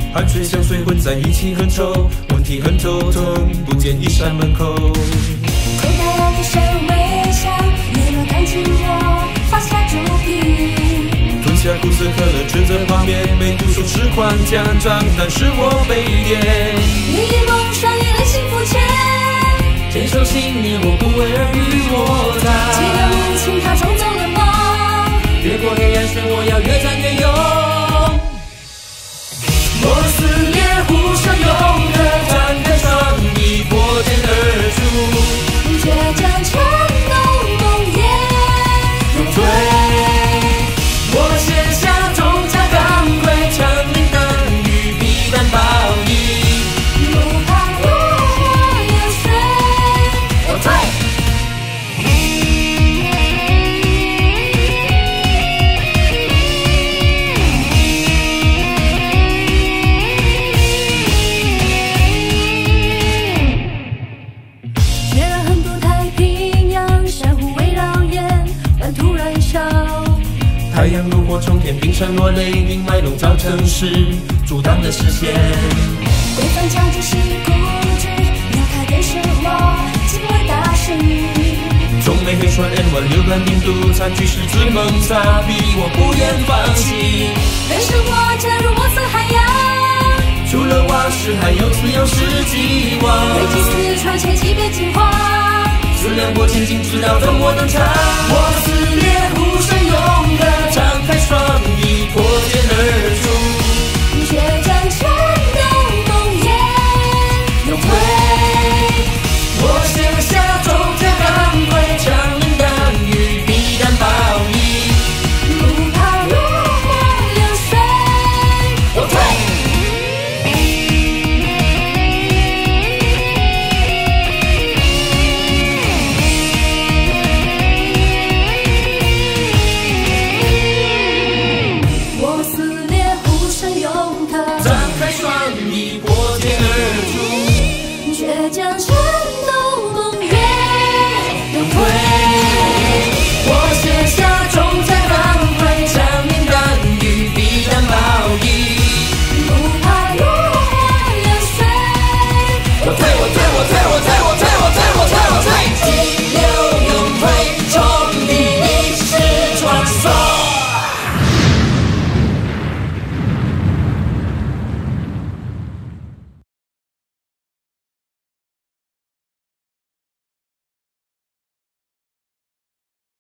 汗水香水混在一起很臭，问题很头痛，不见一扇门口。 口袋要的声微笑，联络感情我放下主题。 吞下苦涩可乐，吃着泡面，没读书痴狂家长，但是我被点。 绿叶梦双眼泪幸福前， 坚守信念，我不为尔虞我诈。 记得母亲她重走的梦， 越过黑暗时，我要越战越勇。我撕裂互相拥的，摊开双翼，破茧而出。 倔强承诺梦魇勇退，我卸下重甲钢盔，枪林弹雨，避难暴力。 不怕落花流水， 我退。 觉得很不太平洋，珊瑚围绕眼，半途燃烧。 太阳炉火冲天，冰山落雷鸣，脉笼造城市，阻挡了视线。 规范价值是固执，要开电视我敬畏大师。 中美黑船 N1 流感病毒残局是追梦擦逼，我不愿放弃。 人生我加入墨色海洋， 除了瓦石，还有自由是希望。 危机四川，切记别惊慌。 思量过前进，直到等我登场。我撕裂